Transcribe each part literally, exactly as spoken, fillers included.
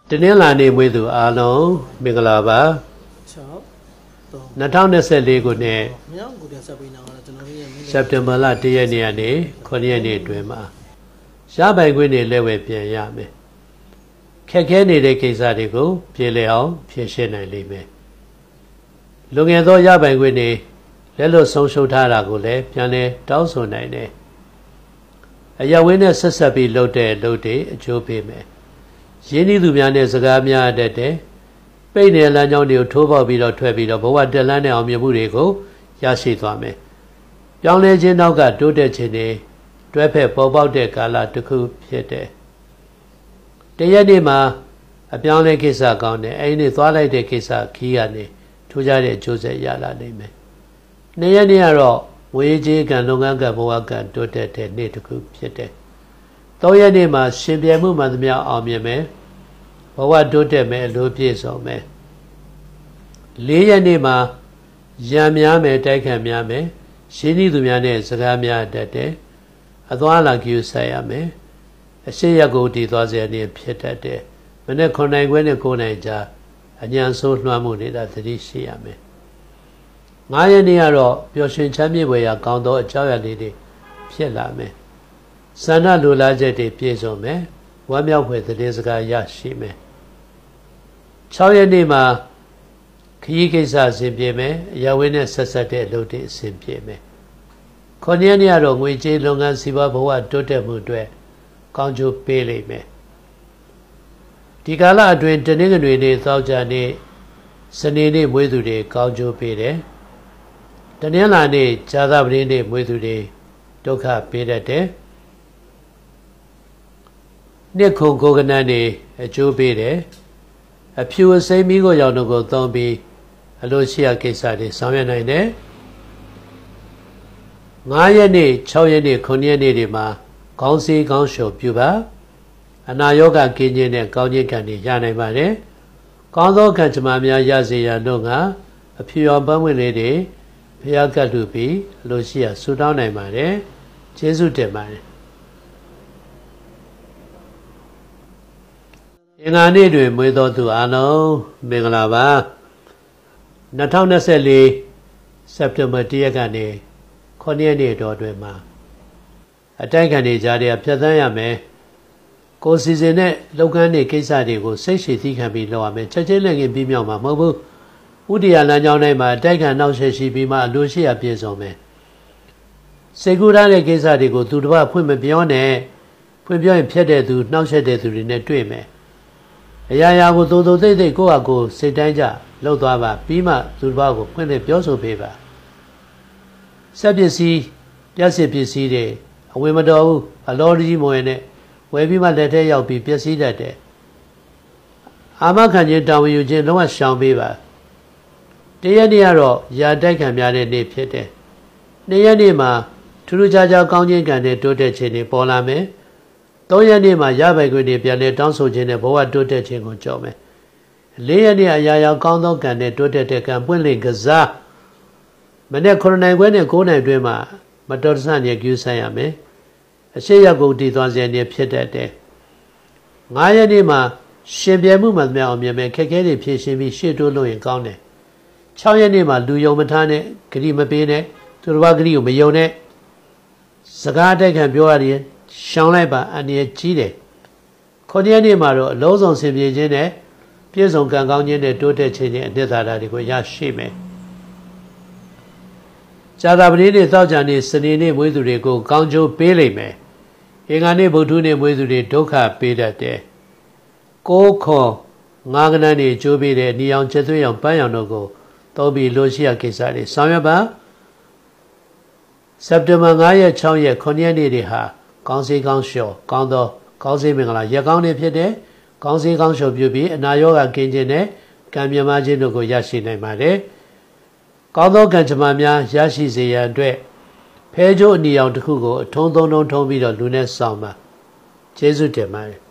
တင်းလာနေမွေးသူအားလုံးမင်္ဂလာပါနှစ်ထောင်နှစ်လေးခုနှစ်စက်တင်ဘာလတရက်နေ့ကနေခုနှစ်ရက်နေ့အတွင်းမှာရပိုင်ခွင့်တွေလက်ဝဲပြန်ရမယ်ခက်ခဲနေတဲ့ကိစ္စတွေကိုပြေလည်အောင်ဖြေရှင်းနိုင်လိမ့်မယ်လူငယ်သောရပိုင်ခွင့်တွေလက်လွတ်ဆုံးရှုံးထားတာကိုလည်းပြန်လဲတောင်းဆိုနိုင်တယ်အရာဝင်းနဲ့ဆက်ဆက်ပြီးလုပ်တဲ့လုပ်တွေအကျိုးပေးမယ်ရင်းနှီးသူများနဲ့စကားများတတ်တယ်ပိတ်နေတဲ့လမ်းကြောင်းတွေကိုထိုးပေါက်ပြီးတော့ထွက်ပြီးတော့ဘဝတက်လန်းတဲ့အောင်မြင်မှုတွေကိုရရှိသွားမယ်ပြောင်းလဲခြင်းနောက်ကတိုးတက်ခြင်းတွေတွဲဖက်ပေါ်ပေါက်တဲ့ကာလတစ်ခုဖြစ်တယ်တရက်နေ့မှာအပြောင်းလဲကိစ္စကောင်းတယ်အဲဒီနေ့သွားလိုက်တဲ့ကိစ္စခီးကနေထူးခြားတဲ့အကျိုးဆက်ရလာနိုင်မယ်နေ့ရက်နေ့ကတော့ငွေကြေးကံလုပ်ငန်းကံဘဝကံတိုးတက်တဲ့နေ့တစ်ခုဖြစ်တယ်သုံးရက်နေ့မှာရှင်ပြမှုမှန်သမျှအောင်မြင်မယ်ဘဝတိုးတက်မယ်အလိုပြည့်စုံမယ်လေးရက်နေ့မှာရံများမယ်တိုက်ခံများမယ်ရှင်းဤသူများနဲ့စကားများတတ်တယ်အသွားလာကြည့်ဆိုင်ရမယ်အရှိရကိုတည်သွားစေနေဖြစ်တတ်တယ်မနေ့ခုနိုင်ခွဲနဲ့ကိုနိုင်ကြအញ្ញံဆိုးလွှမ်းမှုနေတာသတိရှိရမယ်ငါးရက်နေ့ကတော့ပျော်ရွှင်ချမ်းမြေ့ဖွယ်ရာကောင်းသောအကြောင်းအရာလေးတွေဖြစ်လာမယ်ဆန္ဒလိုလားချက်တွေပြည့်စုံမယ်ဝမ်းမြောက်ဖွယ်သတင်းစကားရရှိမယ်၆ရက်နေ့မှာခရီးကိစ္စအစဉ်ပြေမယ်အရာဝင်းနဲ့ဆက်ဆက်တဲ့အလုပ်တွေအစဉ်ပြေမယ်ခုနှစ်ရက်နေ့ကတော့ငွေကြေးလုပ်ငန်းစီးပွားဘဝတိုးတက်မှုအတွက်ကောင်းကျိုးပေးလိမ့်မယ်ဒီကာလအတွင်းတနင်္ဂနွေနေ့သောကြာနေ့စနေနေ့မွေးသူတွေကောင်းကျိုးပေးတယ်တနင်္လာနေ့ဇာသပတေးနေ့မွေးသူတွေဒုက္ခပေးတတ်တယ်နှစ်ခုကိုကနန်းနေအကျိုးပေးတယ်အဖြူအစိမ်းမီးကိုရောင်တို့ကိုသုံးပြီးအလိုရှိရာကိစ္စတွေဆောင်ရွက်နိုင်တယ်ငါးရက်နေ့၆ရက်နေ့ခုနှစ်ရက်နေ့တွေမှာခေါင်းစည်းခေါင်းလျှော်ပြုပါအနာရောဂါကင်းခြင်းနဲ့ကောင်းခြင်းကံတွေရနိုင်ပါတယ်ကောင်းသောကံကြမ္မာများရစေရန်တို့ကအဖြူရောင်ပန်းဝင်လေးတွေဘုရားကတ်လူပြီးအလိုရှိရာဆုတောင်းနိုင်ပါတယ်ကျေးဇူးတင်ပါတယ်အင်္ဂါနေ့တွင်မွေးသောသူအားလုံးမင်္ဂလာပါနှစ်ထောင်နှစ်လေးစက်တင်ဘာတရက်ကနေခုနှစ်ရက်နေ့တော်တွင်မှာအတိုက်ခံတွေကြားထဲဖြတ်သန်းရမယ်ကိုယ်စီစဉ်တဲ့လုပ်ငန်းတွေကိစ္စတွေကိုစိတ်ရှည်သီးခံပြီးလုပ်ရမယ်ချက်ချင်းလက်ငင်းပြီးမြောက်မှာမဟုတ်ဘူးဥတရားလမ်းကြောင်းတိုင်းမှာအတိုက်ခံနောက်ဆက်ရှိပြီးမှအလိုရှိရာပြည့်စုံမယ်စေကူထားတဲ့ကိစ္စတွေကိုသူတစ်ပါးဖွင့်မပြောနဲ့ဖွင့်ပြောရင်ဖြတ်တဲ့သူနှောက်ယှက်တဲ့သူတွေနဲ့တွေ့မယ်အရာရာကိုသို့သို့သိသိကိုယ့်ဟာကိုယ်စိတ်တိုင်းကြလှုပ်သွားပါပြီးမှသူတစ်ပါးကိုဖွင့်လှစ်ပြောဆိုပေးပါစက်ပစ္စည်းပြည့်စစ်ပစ္စည်းတွေအဝင်မတော်ဘူးအလောကြီးမဝင်နဲ့ဝယ်ပြီးမှလက်ထဲရောက်ပြီးပျက်စီးတတ်တယ်အာမခံခြင်းတာဝန်ယူခြင်းလုံးဝရှောင်ပေးပါတရက်နေ့ကတော့ယာတိုက်ခံများတဲ့နေ့ဖြစ်တယ်နှစ်ရက်နေ့မှာထူးထူးခြားခြားကောင်းခြင်းကံနဲ့တိုးတက်ခြင်းတွေပေါ်လာမယ်သုံးရက်နေ့မှာရပိုင်ခွင့်တွေပြန်လဲတောင်းဆိုခြင်းနဲ့ဘဝတိုးတက်ခြင်းကိုကြော်မယ်လေးရက်နေ့အရာရာကောင်းသောကံနဲ့တိုးတက်တဲ့ကံပွင့်လင့်ကစားမနေ့ခုနှစ်နိုင်ခွဲနဲ့ကိုးနိုင်တွင်းမှာမတော်တဆနဲ့ကျူးဆိုင်ရမယ်အရှိရကုန်တည်သွားစေနေဖြစ်တတ်တယ်ငါးရက်နေ့မှာရှင်ပြမှုမှန်များအောင်မြင်မယ်ခက်ခဲတွေဖြည့်ရှင်းပြီးရှေ့တိုးလို့ရင်ကောင်းတယ်၆ရက်နေ့မှာလူယုံမထားနဲ့ဂရိမပေးနဲ့သူတစ်ပါးဂရိကိုမယုံနဲ့စကားတိုက်ခံပြောရတယ်ရှောင်းလိုက်ပါအန္တရာယ်ကြီးတယ်ခုနှစ်ရက်နေ့မှာတော့အလုံးစုံဆင်ပြေခြင်းနဲ့ပြည့်စုံကံကောင်းခြင်းနဲ့တိုးတက်ခြင်းနဲ့အနှစ်သာရတွေကိုရရှိမယ်ဇာတာပတိနေ့သောကြာနေ့စနေနေ့မွေးသူတွေကိုကောင်းကျိုးပေးလိမ့်မယ်အင်္ဂါနေ့ဗုဒ္ဓနေ့မွေးသူတွေဒုက္ခပေးတတ်တယ်ကိုးခေါ်ငါးကနန်းတွေကျိုးပေးတဲ့နီအောင်ချက်သွေးအောင်ပန်းရောင်တို့ကိုသုံးပြီးလိုရှိရာကိစ္စတွေဆောင်ရွက်ပါစက်တင်ဘာငါးရက်၆ရက်ခုနှစ်ရက်နေ့တွေဟာကောင်းစေးကောင်းလျှော်ကောင်းသောကောင်းစေးမင်္ဂလာရက်ကောင်းတွေဖြစ်တယ်ကောင်းစေးကောင်းလျှော်ပြုပြီးအနာရောဂါကင်းခြင်းနဲ့ကံမြမခြင်းတို့ကိုရရှိနိုင်ပါတယ်ကောင်းသောကံကြမ္မာများရရှိစေရန်အတွက်ဖဲကျိုးအနီရောင်တစ်ခုကိုအထုံးသုံးထုံးထုံးပြီးတော့လူနဲ့ဆောင်ပါကျေးဇူးတင်ပါတယ်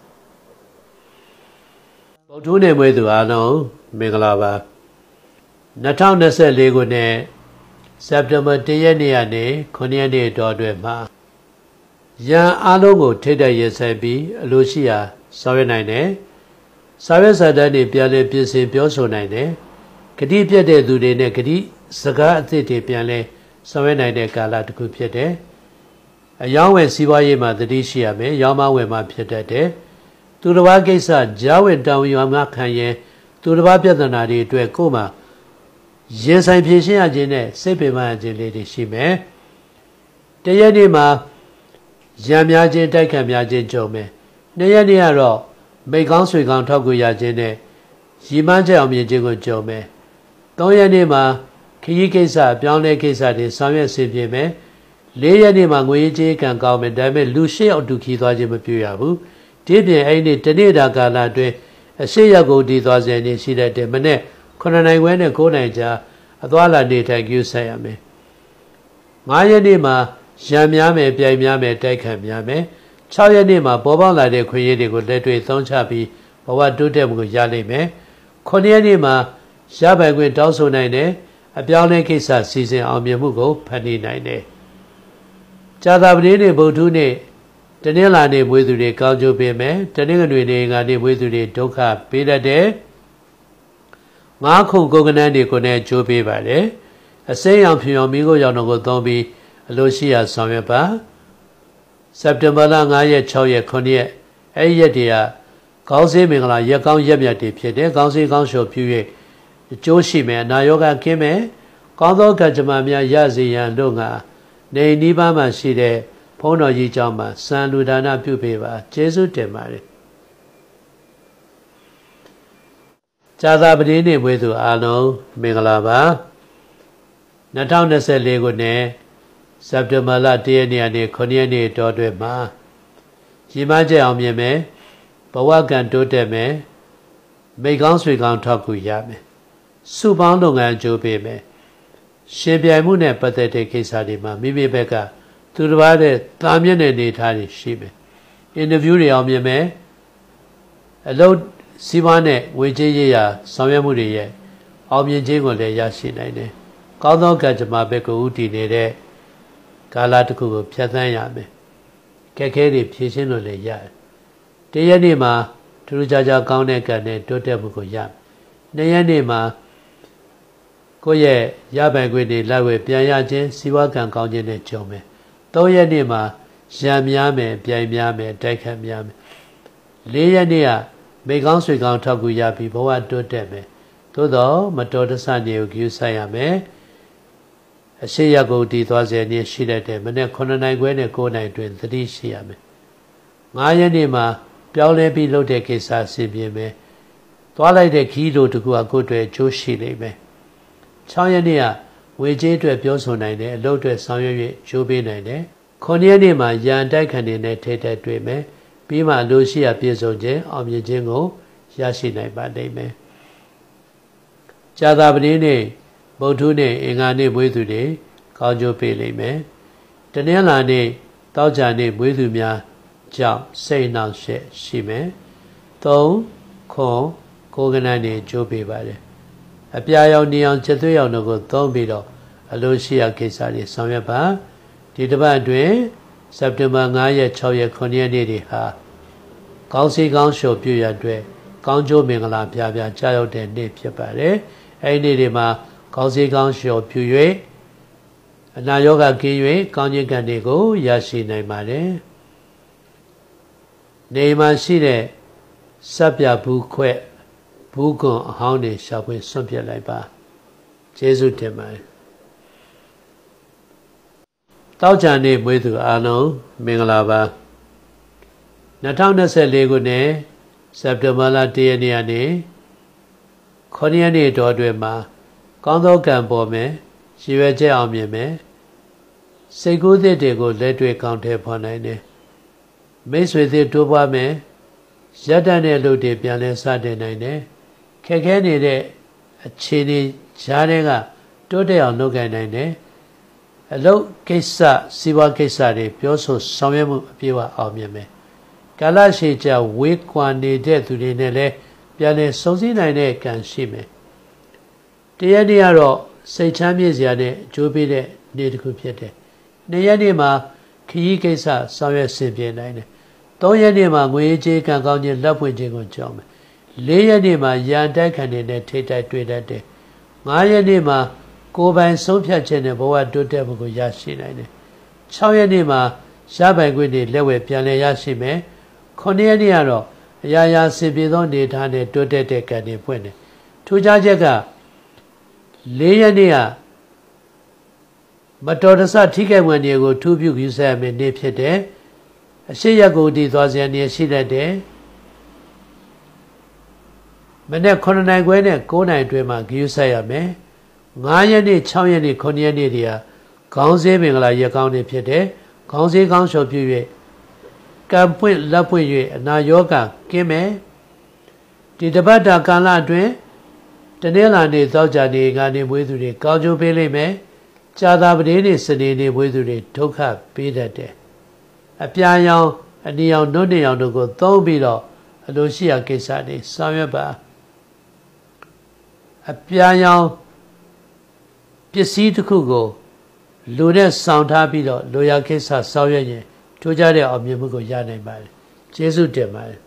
ဗုဒ္ဓနေ့မွေးသူအားလုံးမင်္ဂလာပါနှစ်ထောင်နှစ်လေးခုနှစ်စက်တင်ဘာတရက်နေ့ကနေခုနှစ်ရက်နေ့တော်အတွင်းမှာရန်အားလုံးကိုထိတ်တဲ့ရဆိုင်ပြီးအလိုရှိရာဆောင်ရွက်နိုင်တယ်စာရွက်စာတမ်းတွေပြန်လည်ပြင်ဆင်ပြောဆိုနိုင်တယ်ဂတိပြတ်တဲ့သူတွေနဲ့ဂတိစကားအသစ်တွေပြန်လဲဆောင်ရွက်နိုင်တဲ့ကာလတစ်ခုဖြစ်တယ်အယောင်းဝယ်စီးပွားရေးမှာသတိရှိရမယ်ရောင်းမဝယ်မှာဖြစ်တတ်တယ်သူတစ်ပါးကိစ္စကြားဝင်တောင်းယူမှခံရင်သူတစ်ပါးပြဿနာတွေအတွက်ကိုယ်မှာရင်ဆိုင်ဖြေရှင်းရခြင်းနဲ့စိတ်ပင်ပန်းရခြင်းလေးတွေရှိမယ်တရက်နေ့မှာရံများခြင်းတိုက်ခတ်များခြင်းကြုံမယ်နှစ်ရက်နေ့ကတော့မိကောင်းဆွေကောင်းထောက်ကူရခြင်းနဲ့ရီမန်းချက်အောင်မြင်ခြင်းကိုကြုံမယ်သုံးရက်နေ့မှာခရီးကိစ္စပြောင်းလဲကိစ္စတွေဆောင်ရွက်ဆင်ပြေမယ်လေးရက်နေ့မှာငွေရေးကြေးကံကောင်းမယ်ဒါပေမဲ့လူရှစ်ယောက်တူခီးသွားခြင်းမပြုရဘူးဒီပြင်အဲ့ဒီတနေ့တာကာလအတွင်းအရှိရက်ကိုတည်သွားစေနေရှိတဲ့တဲ့မနေ့ခုနှစ်နိုင်ခွဲနဲ့ကိုးနိုင်ကြာအသွားလာနေထိုင်ကြည့်ဆက်ရမယ်ငါးရက်နေ့မှာရံများမယ်ပြိုင်များမယ်တိုက်ခတ်များမယ်ခြောက်ရက်နေ့မှာပေါ်ပေါက်လာတဲ့ခွင့်ရည်တွေကိုလက်တွေ့သုံးချပြီးဘဝတိုးတက်မှုကိုရနိုင်မယ်ခုနှစ်ရက်နေ့မှာရပိုင်ခွင့်တောင်းဆိုနိုင်တယ်အပြောင်းလဲကိစ္စစီစဉ်အောင်မြင်မှုကိုဖန်တီးနိုင်တယ်ကြာသပတေးနေ့ဗုဒ္ဓနေ့တနင်္လာနေ့မွေးသူတွေကောင်းကျိုးပေးမယ်တနင်္ဂနွေနေ့ငါနေ့မွေးသူတွေဒုက္ခပေးတတ်တယ်ငါးခုကိုကနန်းတွေကိုလည်းကျိုးပေးပါတယ်အစိမ်းရောင်ဖြူရောင်မိခိုးရောင်တို့ကိုသုံးပြီးအလိုရှိရာဆောင်ရွက်ပါစက်တင်ဘာလငါးရက်ခြောက်ရက်ခုနှစ်ရက်အဲ့ဒီရက်တွေကကောင်းစေးမင်္ဂလာရက်ကောင်းရက်မြတ်တွေဖြစ်တယ်ကောင်းစေးကောင်းလျှော်ပြု၍အကျိုးရှိမယ်အနာရောဂါကင်းမယ်ကောင်းသောကံကြမ္မာများရစေရန်လို့ငါနေနီးပါးမှရှိတဲ့ဘုန်းတော်ကြီးเจ้าမှာစံလူဒါနပြုပေးပါကျေးဇူးတင်ပါတယ်ဇာတာပတိနေ့မွေးသူအားလုံးမင်္ဂလာပါနှစ်ထောင်နှစ်ဆယ်လေးခုနှစ်စက်တင်ဘာလတရက်နေ့ကနေခုနှစ်ရက်နေ့တောတွင်မှာရီမန်းချက်အောင်မြင်မယ်ဘဝကံတိုးတက်မယ်မိကောင်းဆွေကောင်းထောက်ကူရမယ်စုပေါင်းလုပ်ငန်းအကျိုးပေးမယ်ရှင်ပြိုင်မှုနဲ့ပတ်သက်တဲ့ကိစ္စတွေမှာမိမိဘက်ကသူတစ်ပါးတဲ့တာမြင့်တဲ့နေထားတွေရှိမယ်အင်တာဗျူးတွေအောင်မြင်မယ်အလုပ်စီးပွားနဲ့ဝေကြေးရရာဆောင်ရွက်မှုတွေရဲ့အောင်မြင်ခြင်းကိုလည်းရရှိနိုင်တယ်ကောင်းသောကံကြမ္မာဘက်ကိုဥတည်နေတဲ့ကာလတစ်ခုကိုဖြတ်သန်းရမယ်ခက်ခဲတွေဖြေရှင်းလို့လည်းရတယ်တရက်နေ့မှာထူးခြားခြားကောင်းတဲ့ကံနဲ့တိုးတက်မှုကိုရမယ်နှစ်ရက်နေ့မှာကိုယ့်ရဲ့ရပိုင်ခွင့်တွေလက်ဝဲပြန်ရခြင်းစီးပွားကံကောင်းခြင်းနဲ့ကြုံမယ်သုံးရက်နေ့မှာရံများမယ်ပြိုင်များမယ်တိုက်ခတ်များမယ်လေးရက်နေ့ကမိကောင်းဆွေကောင်းထောက်ကူရပြီးဘဝတိုးတက်မယ်သို့တော့မတော်တဆနေကိုကြည့်ဆိုင်ရမယ်အရှိရကိုတည်သွားစေနေရှိတဲ့မနေ့ခုနှစ်နိုင်ခွဲနဲ့ကိုးနိုင်တွင်သတိရှိရမယ်ငါးရက်နေ့မှာပြောင်းလဲပြီးလုပ်တဲ့ကိစ္စဆင်ပြေမယ်သွားလိုက်တဲ့ခီးလိုတကူအကိုတွေကျိုးရှိလိမ့်မယ်ခြောက်ရက်နေ့ကဝေကြေးအတွက်ပြောဆိုနိုင်တယ်အလုပ်အတွက်ဆောင်ရွက်၍ကျိုးပေးနိုင်တယ်ခုနှစ်ရက်နေ့မှာရန်တိုက်ခံနေတဲ့ထိတ်တက်တွေ့မယ်ပြီးမှလိုရှိရာပြည့်စုံခြင်းအောင်မြင်ခြင်းကိုရရှိနိုင်ပါလိမ့်မယ်ကြာသပတေးနေ့ဗုဒ္ဓနေ့အင်္ဂါနေ့မွေးသူတွေကောင်းကျိုးပေးလိမ့်မယ်တနင်္လာနေ့တောက်ကြနေ့မွေးသူများကြောင့်စိတ်နှောင့်ယှက်ရှိမယ်သုံးခွန်ကိုယ်ကနန်းတွေကျိုးပေးပါတယ်အပြာရောင်နေအောင်ချက်သွေးရောင်တို့ကိုသုံးပြီးတော့အလိုရှိရာကိစ္စတွေဆောင်ရွက်ပါဒီတစ်ပတ်အတွင်းစက်တင်ဘာငါးရက်ခြောက်ရက်ခုနှစ်ရက်နေ့တွေဟာကောင်းစီကောင်းလျှော်ပြုရတဲ့ကောင်းကျိုးမင်္ဂလာပြပြကြားရောက်တဲ့နေ့ဖြစ်ပါတယ်အဲဒီနေ့တွေမှာကောင်းစီကောင်းလျှော်ပြု၍အနာရောဂါကင်း၍ကောင်းခြင်းကံတွေကိုရရှိနိုင်ပါတယ်နေမှာရှိတဲ့စပ်ပြဘူးခွဲ့ဘူးကွန်အဟောင်းတွေရှာဖွေဆွန့်ပြစ်လိုက်ပါကျေးဇူးတင်ပါတယ်တောက်ကြနေ့မွေးသူအားလုံးမင်္ဂလာပါနှစ်ထောင်နှစ်ဆယ်လေးခုနှစ်စက်တင်ဘာလတရက်နေ့ကနေခုနှစ်ရက်နေ့တော်အတွင်းမှာကောင်းသောကံပေါ်မယ်ရည်ရွယ်ချက်အောင်မြင်မယ်စိတ်ကူးသစ်တွေကိုလက်တွေ့ကောင်းထဲဖော်နိုင်တယ်မိတ်ဆွေသစ်တိုးပွားမယ်ရတ္တနဲ့လူတွေပြန်လဲစတင်နိုင်တယ်ခက်ခဲနေတဲ့အခြေအနေကြားတွေကတိုးတက်အောင်လုပ်ကိုင်နိုင်တယ်အလုပ်ကိစ္စစီးပွားကိစ္စတွေပြောဆိုဆောင်ရွက်မှုအပြည့်အဝအောင်မြင်မယ်ကာလရှည်ကြာဝေးကွာနေတဲ့သူတွေနဲ့လည်းပြန်လဲစုံစည်းနိုင်တဲ့ကံရှိမယ်တရားနေ့ကတော့စိတ်ချမ်းမြေ့စရာနဲ့အကျိုးပေးတဲ့နေ့တစ်ခုဖြစ်တယ်နေ့ရက်နေ့မှာခရီးကိစ္စဆောင်ရွက်ဆင်ပြေနိုင်တယ်သုံးရက်နေ့မှာငွေကြေးကံကောင်းခြင်းလက်ဖွင့်ခြင်းကိုကြောင်းမယ်လေးရက်နေ့မှာရန်တိုက်ခံနေတဲ့ထိတိုက်တွေ့တတ်တယ်ငါးရက်နေ့မှာကိုယ်ပိုင်ဆုံးဖြတ်ခြင်းနဲ့ဘဝတိုးတက်မှုကိုရရှိနိုင်တယ်၆ရက်နေ့မှာရပိုင်ခွင့်တွေလက်ဝဲပြန်လည်ရရှိမယ်ခုနှစ်ရက်နေ့ကတော့အရာရာစင်ပြေသောနေထားနဲ့တိုးတက်တဲ့ကံတွေဖွင့်တယ်ထူးခြားချက်ကလေးရက်နေ့ကမတော်တဆထိခိုက်ဝင်တွေကိုထူးပြုယူဆရမယ့်နေ့ဖြစ်တယ်အရှိရက်ကိုတည်သွားစရာနေရှိတတ်တယ်မနေ့ခုနှစ်နိုင်ခွဲနဲ့ကိုးနိုင်အတွင်းမှာဂရုစိုက်ရမယ်ငါးရက်နေ့၆ရက်နေ့ခုနှစ်ရက်နေ့တွေကခေါင်းစည်းပင်ကလာရက်ကောင်းနေဖြစ်တယ်ခေါင်းစည်းကောင်းလျှော်ပြု၍ကံပွင့်လက်ပွင့်၍အနာရောဂါကင်းမယ်ဒီတပတ်တာကာလအတွင်းတနင်္လာနေ့သောကြာနေ့ကနေမွေးသူတွေကောင်းကျိုးပေးလိမ့်မယ်ကြာသာပတေးနေ့စနေနေ့မွေးသူတွေဒုက္ခပေးတတ်တယ်အပြာရောင်အနီရောင်နှုတ်နေရောင်တို့ကိုသုံးပြီးတော့အလိုရှိရာကိစ္စတွေဆောင်ရွက်ပါအပြာရောင်ပစ္စည်းတစ်ခုကိုလူနဲ့ဆောင်ထားပြီးတော့လိုရာကိစ္စဆောင်ရွက်ရင်ထူးခြားတဲ့အောင်မြင်မှုကိုရနိုင်ပါတယ်ကျေးဇူးတင်ပါတယ်